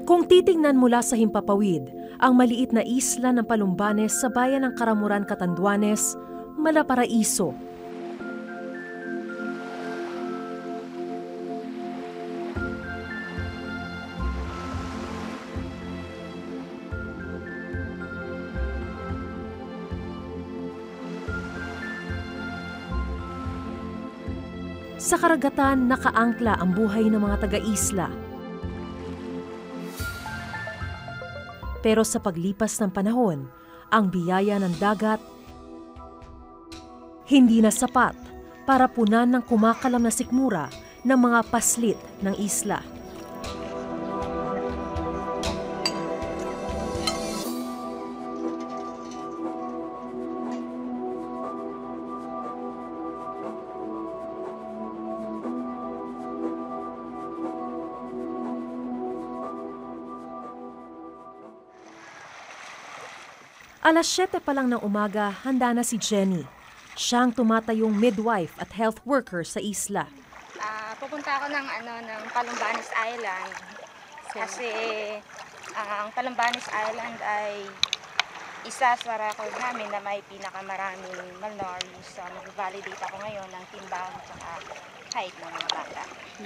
Kung titingnan mula sa himpapawid, ang maliit na isla ng Palumbanes sa bayan ng Karamuran, Catanduanes, malaparaiso. Sa karagatan, nakaangkla ang buhay ng mga taga-isla. Pero sa paglipas ng panahon, ang biyaya ng dagat hindi na sapat para punan ng kumakalam na sikmura ng mga paslit ng isla. Alas 7 pa lang ng umaga, handa na si Jenny. Siyang tumatayong midwife at health worker sa isla. Pupunta ako ng Palumbanes Island. Kasi ang Palumbanes Island ay isa sa record namin na may pinakamaraming malnourished. So, mag-validate ako ngayon ng timbang at height ng mga bata.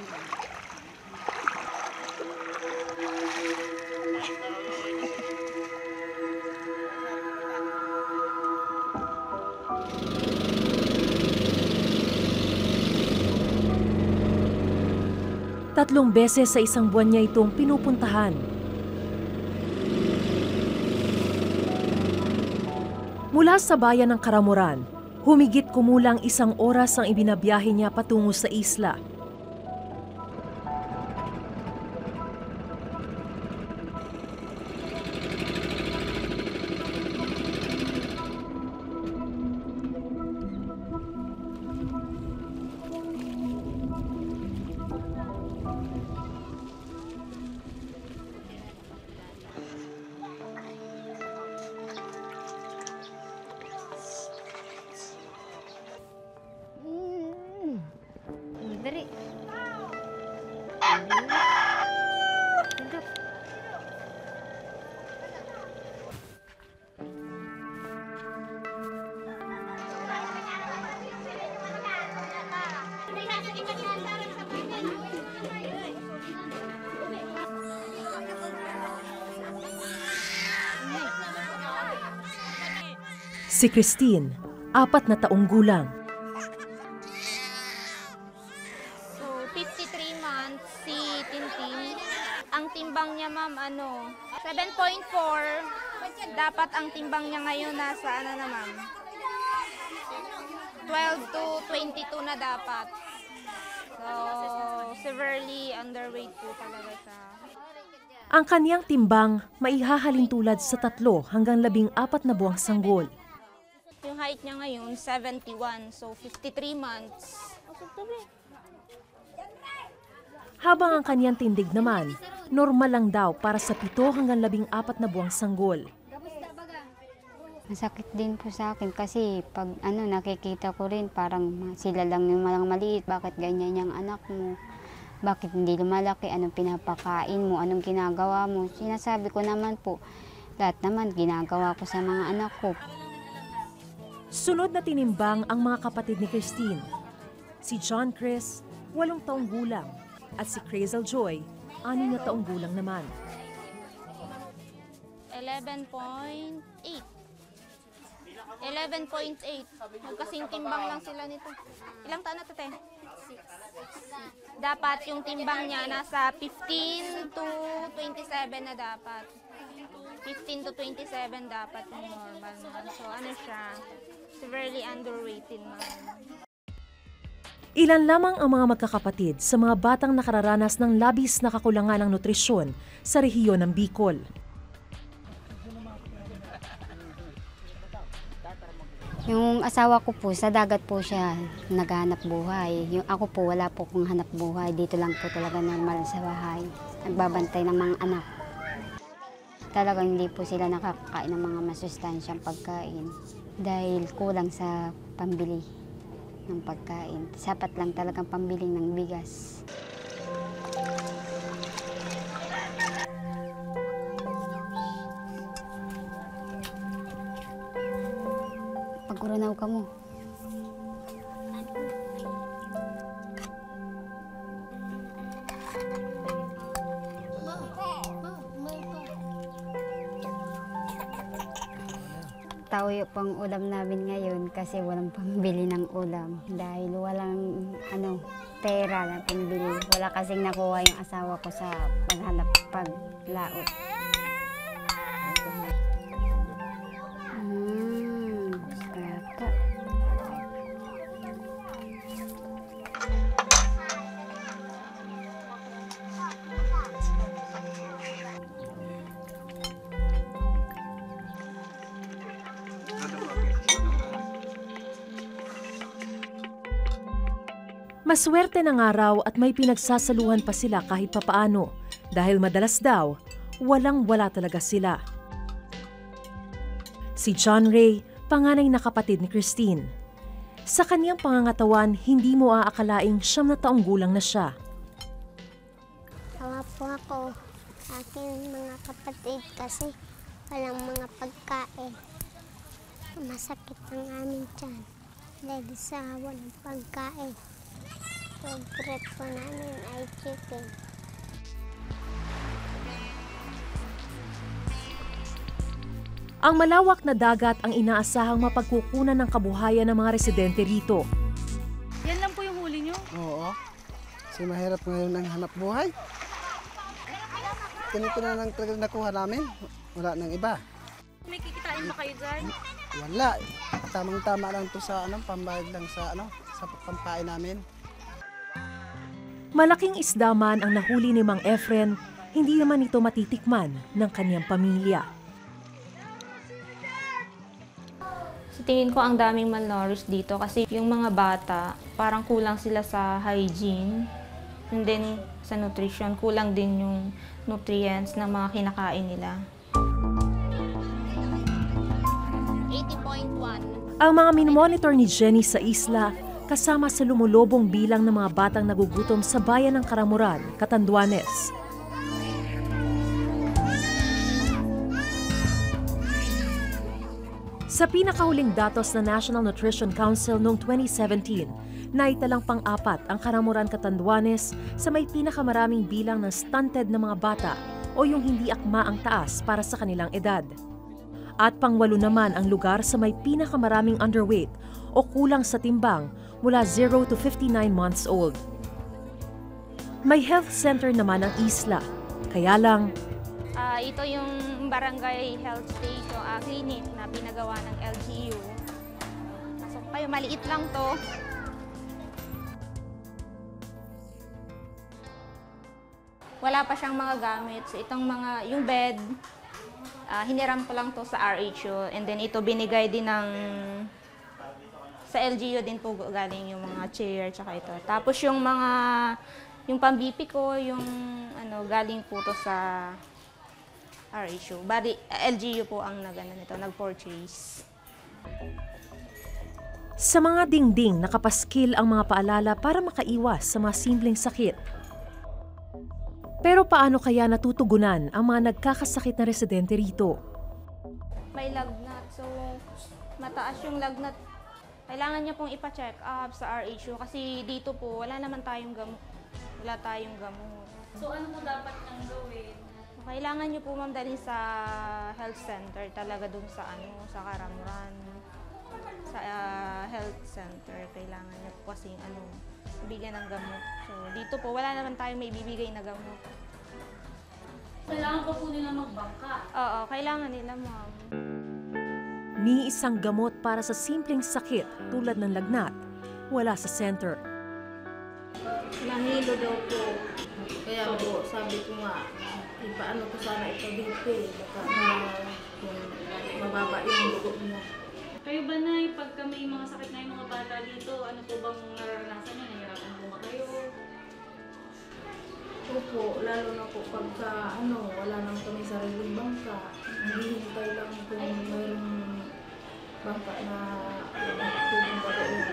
Tatlong beses sa isang buwan niya itong pinupuntahan. Mula sa bayan ng Karamuran, humigit kumulang 1 oras ang ibinabiyahe niya patungo sa isla. Dari. Si Christine, 4 na taong gulang. 53 months si Tintin. Ang timbang niya, ma'am, 7.4. Dapat ang timbang niya ngayon nasa na, ma'am? 12 to 22 na dapat. So, severely underweight po talaga siya. Ang kaniyang timbang maihahalin tulad sa 3 hanggang 14 na buwang sanggol. Yung height niya ngayon, 71. So, 53 months. Habang ang kaniyang tindig naman, normal lang daw para sa 7 hanggang 14 na buwang sanggol. Masakit din po sa akin kasi pag nakikita ko rin parang sila lang yung malang maliit. Bakit ganyan yung anak mo? Bakit hindi lumalaki? Anong pinapakain mo? Anong ginagawa mo? Sinasabi ko naman po, lahat naman ginagawa ko sa mga anak ko. Sunod na tinimbang ang mga kapatid ni Christine. Si John Chris, 8 taong gulang, at si Crazel Joy, 6 na taong gulang naman. 11.8. 11.8. Magkasing timbang lang sila nito. Ilang taon na ito, te? 6. Dapat yung timbang niya nasa 15 to 27 na dapat. 15 to 27 dapat yung normal naman. So siya, severely underweight din naman. Ilan lamang ang mga magkakapatid sa mga batang nakararanas ng labis na kakulangan ng nutrisyon sa rehiyon ng Bicol. Yung asawa ko po, sa dagat po siya naghahanap buhay. Yung ako po, wala po kong hanap buhay. Dito lang po talaga normal sa bahay. Nagbabantay ng mga anak. Talagang hindi po sila nakakakain ng mga masustansyang pagkain dahil kulang sa pambili ng pagkain. Sapat lang talagang pambili ng bigas. Uranaw ka mo. Tayo pang ulam namin ngayon kasi walang pambili ng ulam dahil walang pera na pambili. Wala kasing nakuha yung asawa ko sa paghanap paglaot. Bata. Maswerte ng araw at may pinagsasaluhan pa sila kahit papaano dahil madalas daw, walang-wala talaga sila. Si John Ray, panganay na kapatid ni Christine. Sa kaniyang pangangatawan, hindi mo aakalaing 9 taong gulang na siya. Tawa po ako sa aking mga kapatid kasi walang mga pagkain. Masakit ang aming tiyan dahil sa walang pagkain. Favorite po namin ay chicken. Ang malawak na dagat ang inaasahang mapagkukunan ng kabuhayan ng mga residente rito. Yan lang po yung huli nyo? Oo. Kasi mahirap ngayon ang hanap buhay. Ganito na lang talaga nakuha namin. Wala nang iba. May kikitain ba kayo dyan? Wala. Tamang-tama lang to sa pambayad lang sa sa pampain namin. Malaking isda man ang nahuli ni Mang Efren, hindi naman ito matitikman ng kaniyang pamilya. Sa tingin ko ang daming malnourished dito kasi yung mga bata parang kulang sila sa hygiene and then sa nutrition, kulang din yung nutrients na mga kinakain nila. 80.1. Ang mga minomonitor ni Jenny sa isla kasama sa lumulobong bilang ng mga batang nagugutom sa bayan ng Karamuran, Catanduanes. Sa pinakahuling datos ng National Nutrition Council noong 2017, naitalang pang-4 ang Karamuran, Catanduanes sa may pinakamaraming bilang ng stunted na mga bata o yung hindi akma ang taas para sa kanilang edad. At pang-8 naman ang lugar sa may pinakamaraming underweight o kulang sa timbang mula 0 to 59 months old. May health center naman ang isla, kaya lang Ito yung barangay health station, clinic na pinagawa ng LGU. Pasok kayo, maliit lang to. Wala pa siyang mga gamit. So itong yung bed, hiniram ko lang to sa RHO. And then ito binigay din sa LGU din po galing yung mga chair tsaka ito. Tapos yung pang-BP ko, galing po to sa RHO. Bali, LGU po ang nag-purchase. sa mga dingding nakapaskil ang mga paalala para makaiwas sa mga simpleng sakit. Pero paano kaya natutugunan ang mga nagkakasakit na residente rito? May lagnat, so mataas yung lagnat. Kailangan niya pong ipa-check up sa RHO kasi dito po wala naman tayong gamot. Wala tayong gamot. So ano po dapat nang gawin? Kailangan niyo po ma'am dalhin sa health center talaga dun sa sa Karamuran. Sa health center kailangan niyo po kasi bigyan ng gamot. So dito po wala naman tayong may bibigay na gamot. Kailangan pa po nila magbangka. Oo, kailangan nila ma'am. Ni isang gamot para sa simpleng sakit tulad ng lagnat, wala sa center. Nahilo daw po. Kaya po, sabi ko nga, ipaano ko sana ito dito eh. Baka mababa yung dugo mo. Kayo ba na, pagka may mga sakit na yung mga bata dito, ano po bang nararanasan nyo? Nahirapan po ba kayo? Opo, lalo na po pagka wala nang kami sariling bangka. Naghihintay lang kung mayroong bangka na tubong pa doon.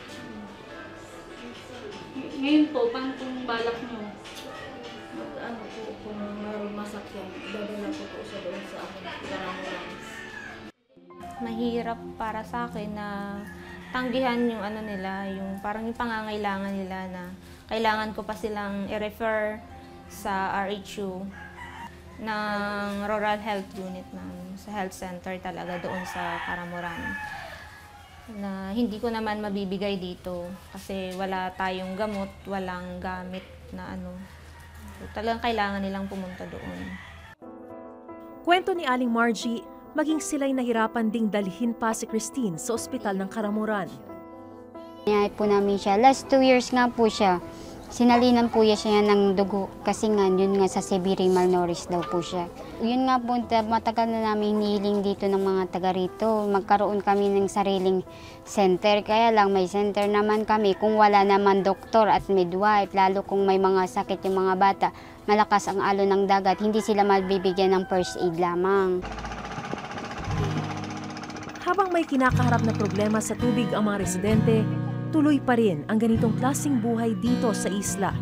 Ngayon po, paano pong balak nyo? Po, kung mayroong masakyan, dadala ko po siya doon sa aking Karamuran. mahirap para sa akin na tanggihan yung ano nila, yung parang yung pangangailangan nila na kailangan ko pa silang i-refer sa RHU ng Rural Health Unit namin, sa health center talaga doon sa Karamuran. Na hindi ko naman mabibigay dito kasi wala tayong gamot, walang gamit na ano. So, talagang kailangan nilang pumunta doon. Kwento ni Aling Margie, maging sila'y nahirapan ding dalhin pa si Christine sa ospital ng Karamuran. Niyayat po namin siya. Last 2 years nga po siya. Sinalinan po siya ng dugo kasi nga yun nga sa severe malnourished daw po siya. Yun nga po, matagal na namin hinihiling dito ng mga taga rito. Magkaroon kami ng sariling center. Kaya lang may center naman kami kung wala naman doktor at midwife. Lalo kung may mga sakit yung mga bata, malakas ang alon ng dagat, hindi sila mabibigyan ng first aid lamang. Habang may kinakaharap na problema sa tubig ang mga residente, tuloy pa rin ang ganitong klaseng buhay dito sa isla.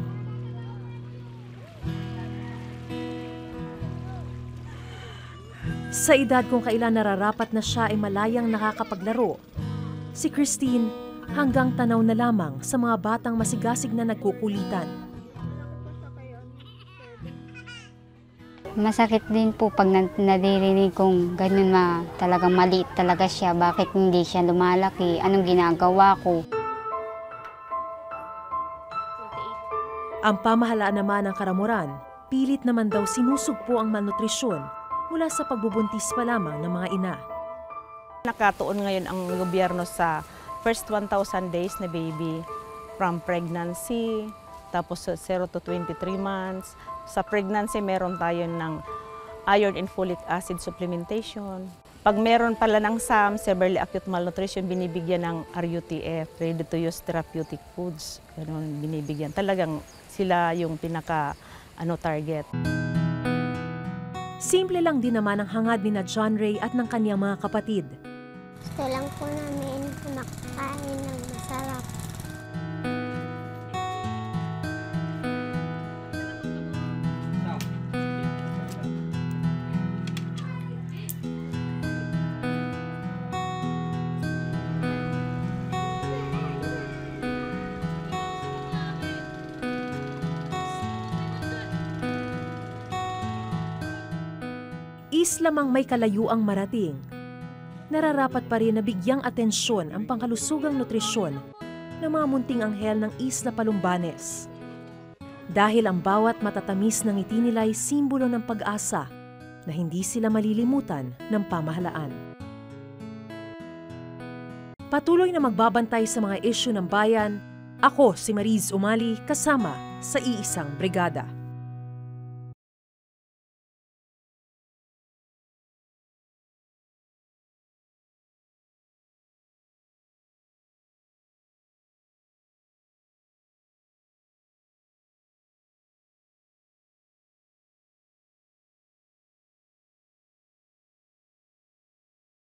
Sa edad kung kailan nararapat na siya ay malayang nakakapaglaro, si Christine hanggang tanaw na lamang sa mga batang masigasig na nagkukulitan. Masakit din po pag nadirinig kong ganun talagang maliit talaga siya. Bakit hindi siya lumalaki? Anong ginagawa ko? Ang pamahalaan naman ng Karamuran, pilit naman daw sinusugpo ang malnutrisyon mula sa pagbubuntis pa lamang ng mga ina. Nakatuon ngayon ang gobyerno sa first 1,000 days na baby from pregnancy, tapos 0 to 23 months. Sa pregnancy, meron tayo ng iron and folic acid supplementation. Pag meron pala ng SAM, severely acute malnutrition, binibigyan ng RUTF, ready-to-use therapeutic foods. Ganun, binibigyan. Talagang sila yung pinaka-target. Simple lang din naman ang hangad ni na John Ray at ng kanyang mga kapatid. Gusto lang po namin kumakain ng masarap. Isla mang may kalayuang marating, nararapat pa rin na bigyang atensyon ang pangkalusugang nutrisyon ng mga munting anghel ng Isla Palumbanes. Dahil ang bawat matatamis ng ngiti nila ay simbolo ng pag-asa na hindi sila malilimutan ng pamahalaan. Patuloy na magbabantay sa mga isyu ng bayan, ako si Mariz Umali kasama sa Iisang Brigada.